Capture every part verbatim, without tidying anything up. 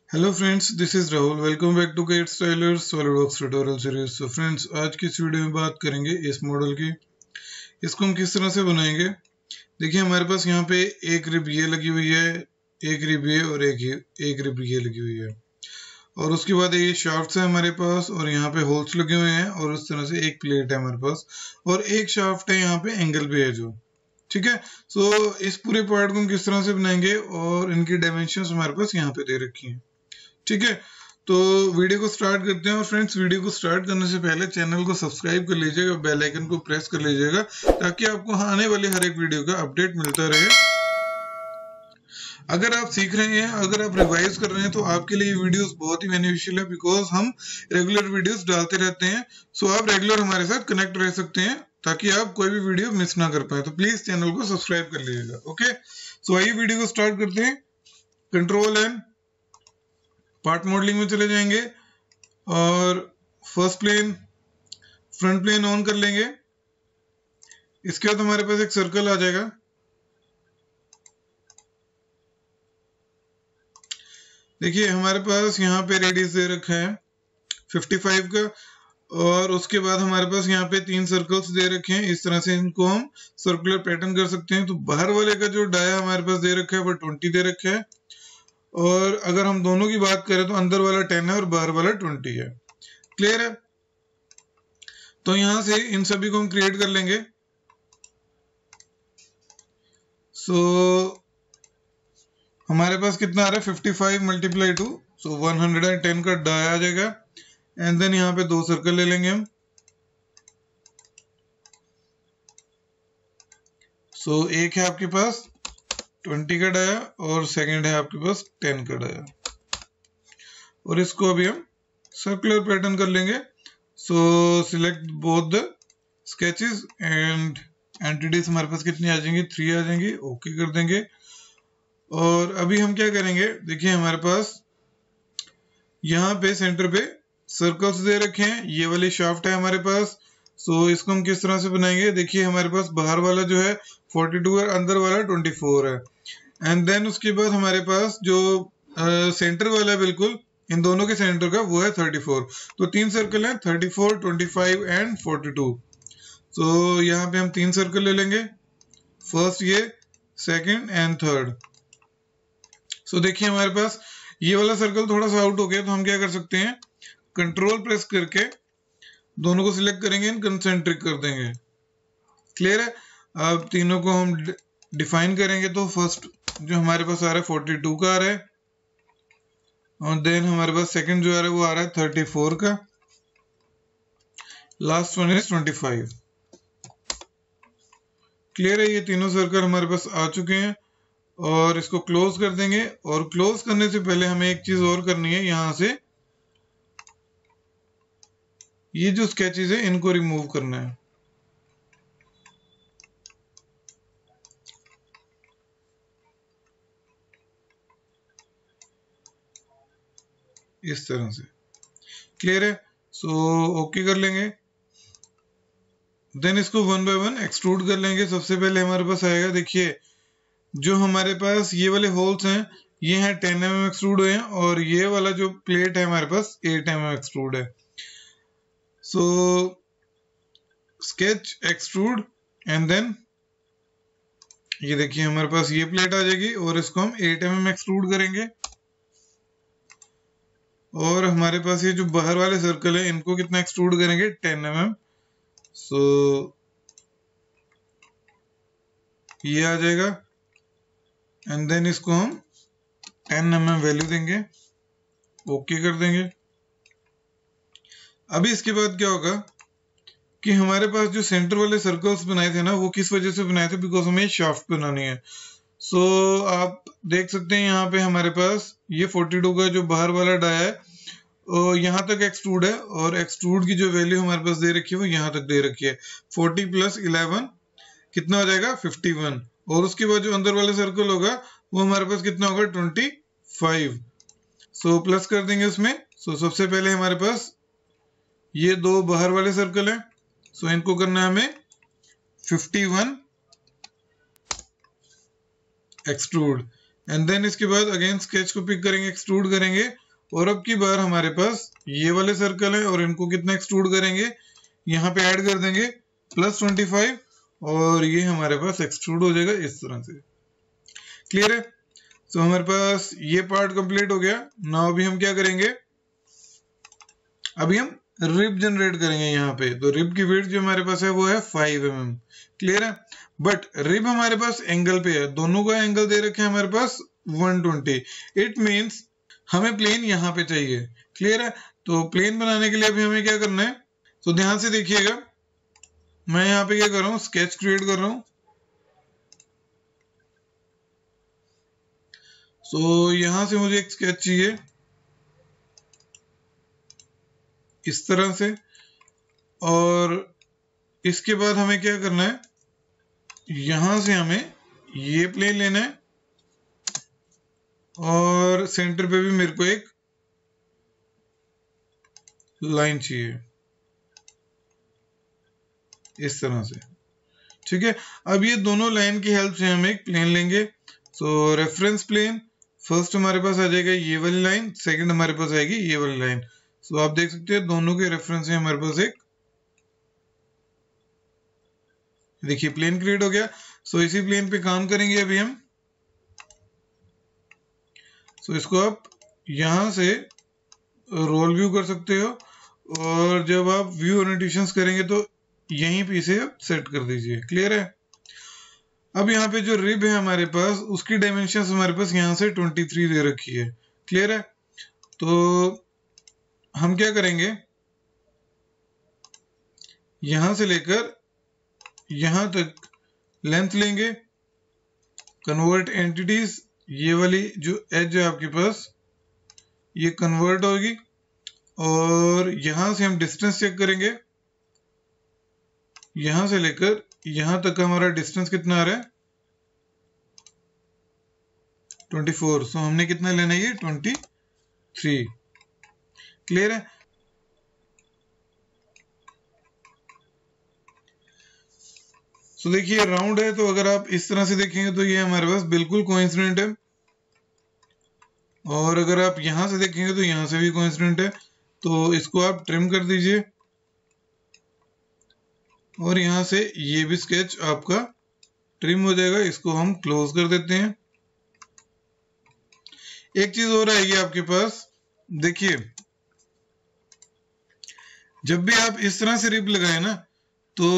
Hello friends, this is Rahul. Welcome back to Get Stylers SolidWorks tutorial series. So friends, आज की इस video में बात करेंगे इस मॉडल की। इसको हम किस तरह से बनाएंगे। देखिए, हमारे पास यहाँ पे एक रिब ये लगी हुई है, एक रिब ये और एक ये एक रिब ये लगी हुई है, और उसके बाद ये शाफ्ट है हमारे पास, और यहाँ पे होल्स लगे हुए हैं, और उस तरह से एक प्लेट है हमारे पास, और एक शाफ्ट है यहाँ पे एंगल पे है जो। ठीक है। सो so, इस पूरे पार्ट को हम किस तरह से बनाएंगे, और इनकी डायमेंशंस हमारे पास यहाँ पे दे रखी हैं। ठीक है, तो वीडियो को स्टार्ट करते हैं। और फ्रेंड्स, वीडियो को स्टार्ट करने से पहले चैनल को सब्सक्राइब कर लीजिएगा, बेल आइकन को प्रेस कर लीजिएगा, ताकि आपको आने वाली हर एक वीडियो का अपडेट मिलता रहे। अगर आप सीख रहे हैं, अगर आप रिवाइज कर रहे हैं, तो आपके लिए ये वीडियोस बहुत ही बेनिफिशियल है, बिकॉज हम रेगुलर वीडियोस डालते रहते हैं। सो आप रेगुलर हमारे साथ कनेक्ट रह सकते हैं, ताकि आप कोई भी वीडियो मिस ना कर पाए। तो प्लीज चैनल को सब्सक्राइब कर लीजिएगा। ओके, सो आइए वीडियो को स्टार्ट करते हैं। कंट्रोल एंड पार्ट मॉडलिंग में चले जाएंगे, और first plane front plane on कर लेंगे। इसके बाद हमारे पास एक सर्कल आ जाएगा। देखिए, हमारे पास यहाँ पे रेडियस दे रखा है पचपन का, और उसके बाद हमारे पास यहाँ पे तीन सर्कल्स दे रखे हैं। इस तरह से इनको हम सर्कुलर पैटर्न कर सकते हैं। तो बाहर वाले का जो डाया हमारे पास दे रखा है वो बीस दे रखा है, और अगर हम दोनों की बात करें तो अंदर वाला दस है और बाहर वाला बीस है। क्लियर है। तो यहां से इन सभी को हम क्रिएट कर लेंगे। सो so, हमारे पास कितना आ रहा है, पचपन मल्टीप्लाई टू, सो एक सौ दस का डाया आ जाएगा। एंड देन यहाँ पे दो सर्कल ले लेंगे हम। सो so, एक है आपके पास बीस का डाया, और सेकंड है आपके पास दस का डाया, और इसको अभी हम सर्कुलर पैटर्न कर लेंगे। So select both the sketches, and entities हमारे पास कितनी आ जाएंगी, थ्री आ जाएंगी। ओके कर देंगे। और अभी हम क्या करेंगे, देखिए हमारे पास यहाँ पे सेंटर पे सर्कल्स दे रखे हैं। ये वाली शाफ्ट है हमारे पास। सो so, इसको हम किस तरह से बनाएंगे। देखिए, हमारे पास बाहर वाला जो है बयालीस है, अंदर वाला चौबीस है। एंड देन उसके बाद हमारे पास जो सेंटर वाला है बिल्कुल इन दोनों के सेंटर का, वो है चौंतीस। तो तीन सर्कल हैं, चौंतीस, पच्चीस एंड बयालीस। तो यहाँ पे हम तीन सर्कल ले लेंगे, फर्स्ट ये, सेकंड एंड थर्ड। सो देखिए, हमारे पास ये वाला सर्कल थोड़ा सा आउट हो गया, तो हम क्या कर सकते हैं, कंट्रोल प्रेस करके दोनों को सिलेक्ट करेंगे, एंड कंसेंट्रिक कर देंगे। क्लियर है। अब तीनों को हम डिफाइन करेंगे। तो फर्स्ट जो हमारे पास आ रहा है बयालीस का आ रहा है, और देन हमारे पास सेकंड जो आ रहा है वो आ रहा है चौंतीस का, लास्ट वन इज पच्चीस। क्लियर है। ये तीनों सर्कल हमारे पास आ चुके हैं, और इसको क्लोज कर देंगे। और क्लोज करने से पहले हमें एक चीज और करनी है, यहां से ये जो स्केचेस है इनको रिमूव करना है। इस तरह से। क्लियर है। सो ओके कर लेंगे। देन इसको वन बाय वन एक्सट्रूड कर लेंगे। सबसे पहले हमारे पास आएगा, देखिए जो हमारे पास ये वाले होल्स हैं, ये हैं टेन एम एम एक्सट्रूड हुए हैं, और ये वाला जो प्लेट है हमारे पास एट एम एम एक्सट्रूड है। So sketch, extrude, and then ये देखिए हमारे पास ये प्लेट आ जाएगी, और इसको हम एट एम एम एक्सट्रूड करेंगे। और हमारे पास ये जो बाहर वाले सर्कल है, इनको कितना एक्सट्रूड करेंगे, टेन एम एम। सो ये आ जाएगा, एंड देन इसको हम टेन एम एम वैल्यू देंगे। ओके कर देंगे। अभी इसके बाद क्या होगा कि हमारे पास जो सेंटर वाले सर्कल्स बनाए थे ना, वो किस वजह से बनाए थे, बिकॉज हमें शाफ्ट बनानी है। सो so, आप देख सकते हैं यहाँ पे हमारे पास ये बयालीस का जो बाहर वाला डाया है, यहाँ तक एक्सट्रूड है, और एक्सट्रूड की जो वैल्यू हमारे पास दे रखी है वो यहाँ तक दे रखी है। चालीस प्लस इलेवन कितना हो जाएगा, इक्यावन। और उसके बाद जो अंदर वाला सर्कल होगा वो हमारे पास कितना होगा, पच्चीस। सो प्लस कर देंगे उसमें। सो so, सबसे पहले हमारे पास ये दो बाहर वाले सर्कल हैं। सो so, इनको करना है हमें इक्यावन एक्सट्रूड, एंड देन इसके बाद अगेन स्केच को पिक करेंगे, एक्सट्रूड करेंगे, और अब की बार हमारे पास ये वाले सर्कल है और इनको कितना एक्सट्रूड करेंगे, यहाँ पे ऐड कर देंगे प्लस ट्वेंटी फाइव, और ये हमारे पास एक्सट्रूड हो जाएगा इस तरह से। क्लियर है? तो हमारे पास ये पार्ट कंप्लीट हो गया। नाउ अभी हम क्या करेंगे, अभी हम रिब जनरेट करेंगे यहाँ पे। तो रिब की विड्थ जो हमारे पास है वो है फाइव एम एम। क्लियर है? बट रिब हमारे पास एंगल पे है, दोनों का एंगल दे रखे हैं हमारे पास वन ट्वेंटी। इट मींस हमें प्लेन यहाँ पे चाहिए। क्लियर है? तो प्लेन बनाने के लिए अभी हमें क्या करना है, तो ध्यान से देखिएगा, मैं यहाँ पे क्या कर रहा हूँ, स्केच क्रिएट कर रहा हूँ। सो so, यहां से मुझे एक स्केच चाहिए इस तरह से, और इसके बाद हमें क्या करना है, यहां से हमें ये प्लेन लेना है, और सेंटर पे भी मेरे को एक लाइन चाहिए इस तरह से। ठीक है? अब ये दोनों लाइन की हेल्प से हम एक प्लेन लेंगे। सो रेफरेंस प्लेन, फर्स्ट हमारे पास आ जाएगा ये वाली लाइन, सेकंड हमारे पास आएगी ये वाली लाइन। सो so, आप देख सकते हैं दोनों के रेफरेंस है हमारे पास एक, देखिए प्लेन क्रिएट हो गया। सो so, इसी प्लेन पे काम करेंगे अभी हम। सो so, इसको आप यहां से रोल व्यू कर सकते हो, और जब आप व्यू ओरिएंटेशंस करेंगे तो यहीं पे इसे आप सेट कर दीजिए। क्लियर है? अब यहाँ पे जो रिब है हमारे पास, उसकी डायमेंशंस हमारे पास यहाँ से तेईस दे रखी है। क्लियर है? तो हम क्या करेंगे, यहां से लेकर यहां तक लेंथ लेंगे, कन्वर्ट एंटिटीज, ये वाली जो एज है आपके पास ये कन्वर्ट होगी, और यहां से हम डिस्टेंस चेक करेंगे, यहां से लेकर यहां तक का हमारा डिस्टेंस कितना आ रहा है, चौबीस। सो हमने कितना लेना है, ये तेईस। क्लियर है? सो so, देखिए राउंड है, तो अगर आप इस तरह से देखेंगे तो ये हमारे पास बिल्कुल कोइंसिडेंट है, और अगर आप यहां से देखेंगे तो यहां से भी कोइंसिडेंट है। तो इसको आप ट्रिम कर दीजिए, और यहां से ये भी स्केच आपका ट्रिम हो जाएगा। इसको हम क्लोज कर देते हैं। एक चीज और आएगी आपके पास, देखिए जब भी आप इस तरह से रिब लगाए ना, तो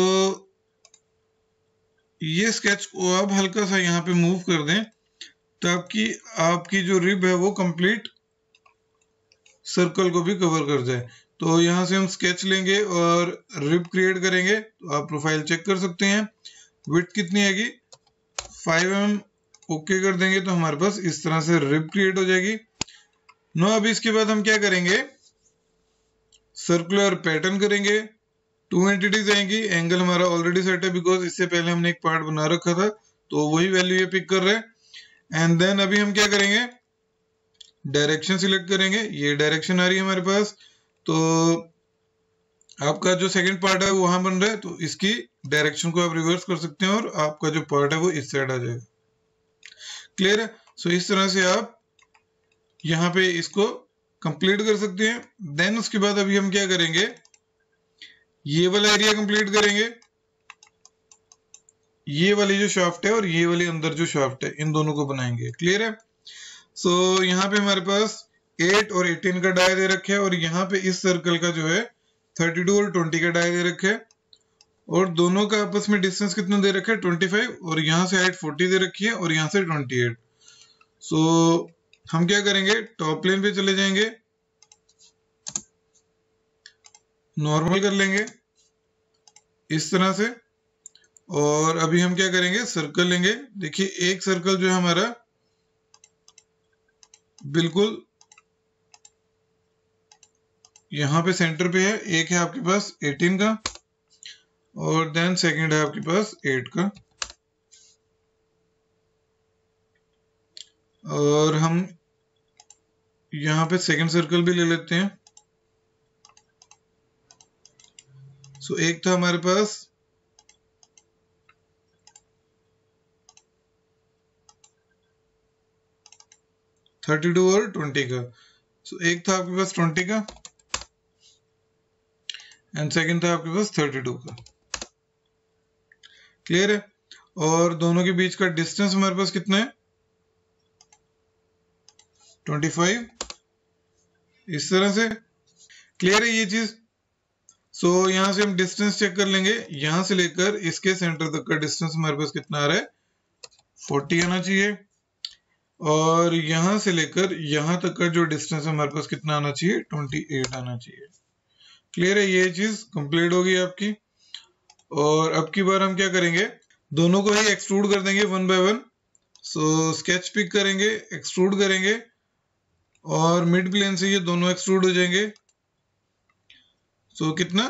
ये स्केच को आप हल्का सा यहाँ पे मूव कर दें, ताकि आपकी जो रिब है वो कंप्लीट सर्कल को भी कवर कर जाए। तो यहाँ से हम स्केच लेंगे और रिब क्रिएट करेंगे। तो आप प्रोफाइल चेक कर सकते हैं, विड्थ कितनी आएगी, फाइव एम एम। ओके कर देंगे तो हमारे पास इस तरह से रिब क्रिएट हो जाएगी। नो अब इसके बाद हम क्या करेंगे, सर्कुलर पैटर्न करेंगे, टू एंटिटीज आएंगी, एंगल हमारा ऑलरेडी सेट है बिकॉज इससे पहले हमने एक पार्ट बना रखा था, तो वही वैल्यू ये पिक कर रहे हैं। एंड देन अभी हम क्या करेंगे, डायरेक्शन सिलेक्ट करेंगे, ये डायरेक्शन आ रही है हमारे पास। तो आपका जो सेकंड पार्ट है वो वहां बन रहा है, तो इसकी डायरेक्शन को आप रिवर्स कर सकते हैं, और आपका जो पार्ट है वो इस साइड आ जाएगा। क्लियर है? सो so, इस तरह से आप यहाँ पे इसको कंप्लीट कर सकते हैं। देन उसके बाद अभी हम क्या करेंगे, ये वाला एरिया कंप्लीट करेंगे, ये वाली जो शाफ्ट है और ये वाली अंदर जो शाफ्ट है, इन दोनों को बनाएंगे। क्लियर है? सो so, यहाँ पे हमारे पास एट और अठारह का डाई दे रखे हैं, और यहाँ पे इस सर्कल का जो है बत्तीस और बीस का डाई दे रखे हैं, और दोनों का आपस में डिस्टेंस कितना दे रखा है, पच्चीस, और यहाँ से हाइट चालीस दे रखी है, और यहाँ से अट्ठाईस। सो so, हम क्या करेंगे, टॉप प्लेन पे चले जाएंगे, नॉर्मल कर लेंगे इस तरह से, और अभी हम क्या करेंगे, सर्कल लेंगे। देखिए एक सर्कल जो है हमारा बिल्कुल यहाँ पे सेंटर पे है, एक है आपके पास अठारह का, और देन सेकंड है आपके पास आठ का, और हम यहाँ पे सेकंड सर्कल भी ले लेते हैं। सो so, एक था हमारे पास थर्टी टू और ट्वेंटी का। सो so, एक था आपके पास ट्वेंटी का एंड सेकंड था आपके पास थर्टी टू का। क्लियर है? और दोनों के बीच का डिस्टेंस हमारे पास कितना है? Twenty five. इस तरह से क्लियर है ये चीज। सो so, यहां से हम डिस्टेंस चेक कर लेंगे, यहां से लेकर इसके सेंटर तक का डिस्टेंस हमारे पास कितना आ रहा है? फोर्टी आना चाहिए। और यहां से लेकर यहां तक का जो डिस्टेंस है हमारे पास कितना आना चाहिए? ट्वेंटी एट आना चाहिए। क्लियर है? ये चीज कंप्लीट होगी आपकी। और अब की बार हम क्या करेंगे, दोनों को ही एक्सट्रूड कर देंगे one by one. So sketch pick करेंगे, एक्सट्रूड करेंगे और मिड प्लेन से ये दोनों एक्सट्रूड हो जाएंगे। सो so, कितना?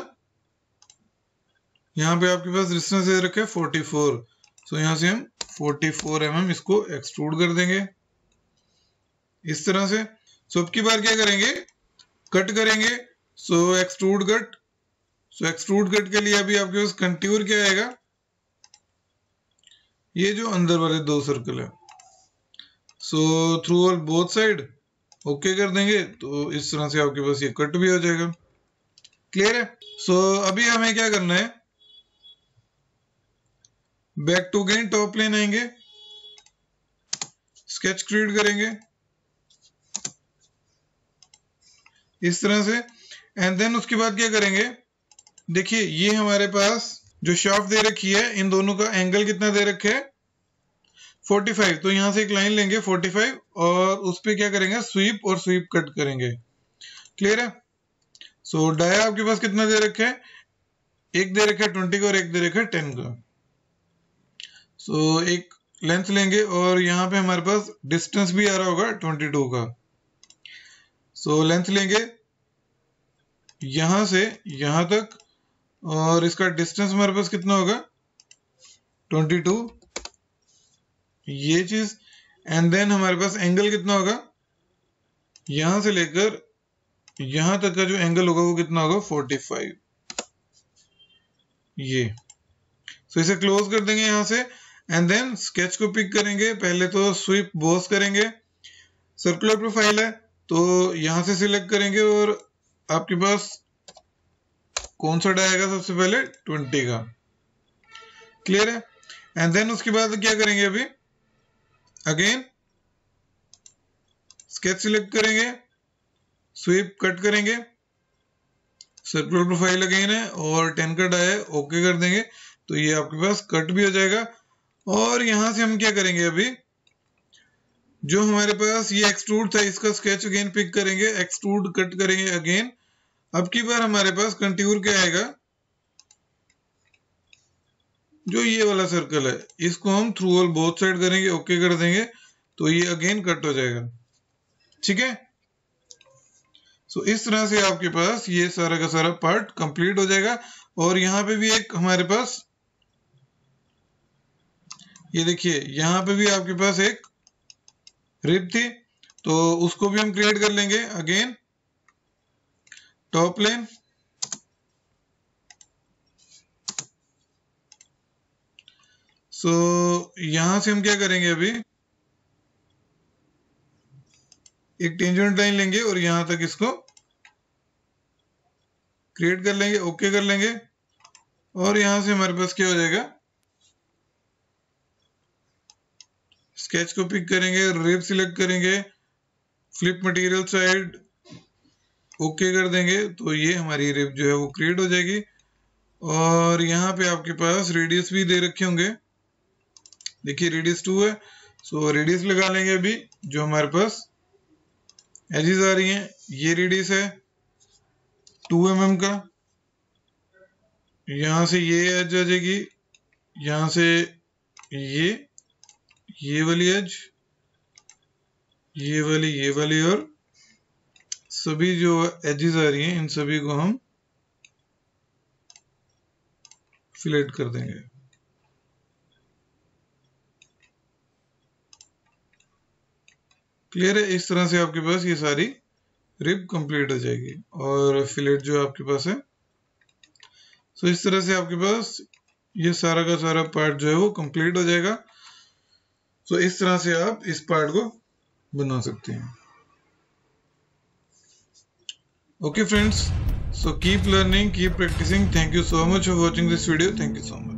यहाँ पे आपके पास डिस्टेंस दे रखा है फोर्टी फोर। सो यहाँ से हम फोर्टी फोर एम एम इसको एक्सट्रूड कर देंगे इस तरह से। सो so, अब की बार क्या करेंगे, कट करेंगे। So extrude cut. So extrude cut के लिए अभी आपके पास कंट्यूर क्या आएगा? ये जो अंदर वाले दो सर्कल है। So through all both side okay कर देंगे, तो इस तरह से आपके पास ये कट भी हो जाएगा। क्लियर है? सो so, अभी हमें क्या करना है, back to again top plane आएंगे, स्केच क्रिएट करेंगे इस तरह से। एंड देन उसके बाद क्या करेंगे, देखिए ये हमारे पास जो शाफ्ट दे रखी है, इन दोनों का एंगल कितना दे रखे है? Forty five. तो यहां से एक लाइन लेंगे फोर्टी फाइव और उस पर क्या करेंगे, स्वीप और स्वीप कट करेंगे। क्लियर है? सो so, डाया आपके पास कितना दे रखे है? एक दे रखा है ट्वेंटी का और एक दे रखा है टेन का। सो so, एक लेंथ लेंगे और यहाँ पे हमारे पास डिस्टेंस भी आ रहा होगा ट्वेंटी टू का। सो so, लेंथ लेंगे यहां से यहां तक और इसका डिस्टेंस हमारे पास कितना होगा? ट्वेंटी टू, ये चीज। एंड देन हमारे पास एंगल कितना होगा? यहां से लेकर यहां तक का जो एंगल होगा वो कितना होगा? Forty five. ये सो so, इसे क्लोज कर देंगे यहां से। एंड देन स्केच को पिक करेंगे, पहले तो स्वीप बॉस करेंगे, सर्कुलर प्रोफाइल है तो यहां से सिलेक्ट करेंगे और आपके पास कौन सा डाय आएगा सबसे पहले? ट्वेंटी का। क्लियर है? एंड देन उसके बाद क्या करेंगे, अभी अगेन स्केच सिलेक्ट करेंगे, स्वीप कट करेंगे, सर्कुलर प्रोफाइल अगेन है और टेन का डाय है, ओके कर देंगे तो ये आपके पास कट भी हो जाएगा। और यहां से हम क्या करेंगे, अभी जो हमारे पास ये एक्सट्रूड था इसका स्केच अगेन पिक करेंगे, एक्सट्रूड कट करेंगे अगेन। अब की बार हमारे पास कंट्यूर क्या आएगा, जो ये वाला सर्कल है इसको हम थ्रू ऑल बोथ साइड करेंगे, ओके कर देंगे तो ये अगेन कट हो जाएगा। ठीक है? सो so, इस तरह से आपके पास ये सारा का सारा पार्ट कंप्लीट हो जाएगा। और यहाँ पे भी एक हमारे पास ये देखिए यहाँ पे भी आपके पास एक रिब थी तो उसको भी हम क्रिएट कर लेंगे। Again top plane, so so, यहां से हम क्या करेंगे, अभी एक टेंजेंट लाइन लेंगे और यहां तक इसको क्रिएट कर लेंगे, ओके कर लेंगे और यहां से हमारे पास क्या हो जाएगा, स्केच को पिक करेंगे, रिब सिलेक्ट करेंगे, फ्लिप मटेरियल साइड ओके कर देंगे तो ये हमारी रिब जो है वो क्रिएट हो जाएगी। और यहाँ पे आपके पास रेडियस भी दे रखे होंगे, देखिए रेडियस टू है। सो रेडियस लगा लेंगे अभी, जो हमारे पास एजेस आ रही हैं ये रेडियस है टू एम एम का। यहां से ये एज आ जाएगी, यहां से ये ये वाली एज, ये वाली ये वाली और सभी जो एजेस आ रही हैं इन सभी को हम फिलेट कर देंगे। क्लियर है? इस तरह से आपके पास ये सारी रिब कंप्लीट हो जाएगी और फिलेट जो आपके पास है। सो इस तरह से आपके पास ये सारा का सारा पार्ट जो है वो कंप्लीट हो जाएगा। सो इस तरह से आप इस पार्ट को बना सकते हैं। Okay friends, so keep learning, keep practicing. Thank you so much for watching this video. Thank you so much.